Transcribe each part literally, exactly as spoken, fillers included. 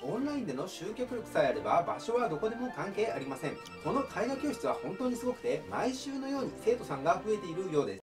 オンラインでの集客力さえあれば場所はどこでも関係ありません。この絵画教室は本当にすごくて、毎週のように生徒さんが増えているようです。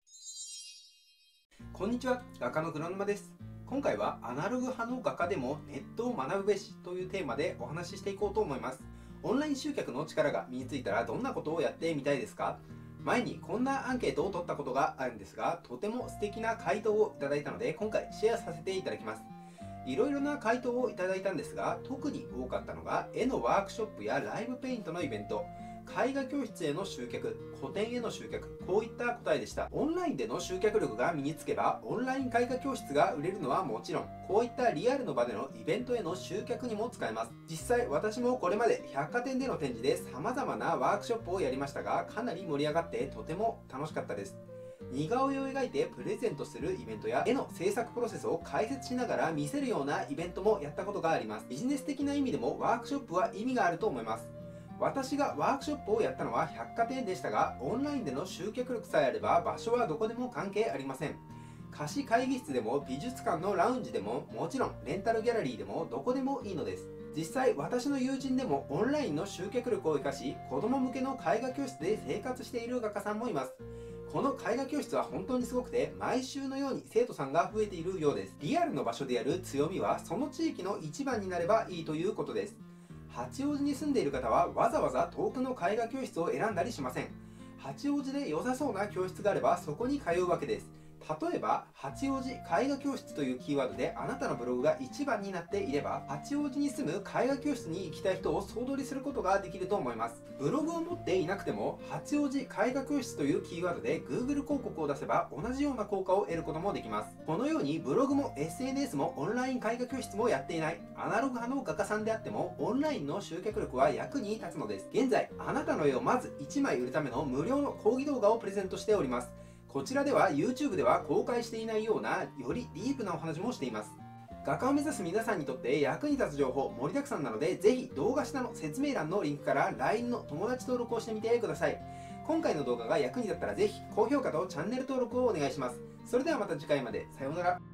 こんにちは、画家の黒沼です。今回はアナログ派の画家でもネットを学ぶべしというテーマでお話ししていこうと思います。オンライン集客の力が身についたらどんなことをやってみたいですか？前にこんなアンケートを取ったことがあるんですが、とても素敵な回答をいただいたので今回シェアさせていただきます。いろいろな回答をいただいたんですが、特に多かったのが絵のワークショップやライブペイントのイベント、絵画教室への集客、個展への集客、こういった答えでした。オンラインでの集客力が身につけば、オンライン絵画教室が売れるのはもちろん、こういったリアルの場でのイベントへの集客にも使えます。実際私もこれまで百貨店での展示で様々なワークショップをやりましたが、かなり盛り上がってとても楽しかったです。似顔絵を描いてプレゼントするイベントや絵の制作プロセスを解説しながら見せるようなイベントもやったことがあります。ビジネス的な意味でもワークショップは意味があると思います。私がワークショップをやったのは百貨店でしたが、オンラインでの集客力さえあれば場所はどこでも関係ありません。貸し会議室でも美術館のラウンジでも、もちろんレンタルギャラリーでもどこでもいいのです。実際私の友人でもオンラインの集客力を生かし、子供向けの絵画教室で生活している画家さんもいます。この絵画教室は本当にすごくて、毎週のように生徒さんが増えているようです。リアルの場所でやる強みは、その地域の一番になればいいということです。八王子に住んでいる方はわざわざ遠くの絵画教室を選んだりしません。八王子で良さそうな教室があればそこに通うわけです。例えば八王子絵画教室というキーワードであなたのブログが一番になっていれば、八王子に住む絵画教室に行きたい人を総取りすることができると思います。ブログを持っていなくても八王子絵画教室というキーワードで Google 広告を出せば同じような効果を得ることもできます。このようにブログも エスエヌエス もオンライン絵画教室もやっていないアナログ派の画家さんであっても、オンラインの集客力は役に立つのです。現在あなたの絵をまずいちまい売るための無料の講義動画をプレゼントしております。こちらでは YouTube では公開していないようなよりディープなお話もしています。画家を目指す皆さんにとって役に立つ情報盛りだくさんなので、ぜひ動画下の説明欄のリンクから ライン の友達登録をしてみてください。今回の動画が役に立ったらぜひ高評価とチャンネル登録をお願いします。それではまた次回まで。さようなら。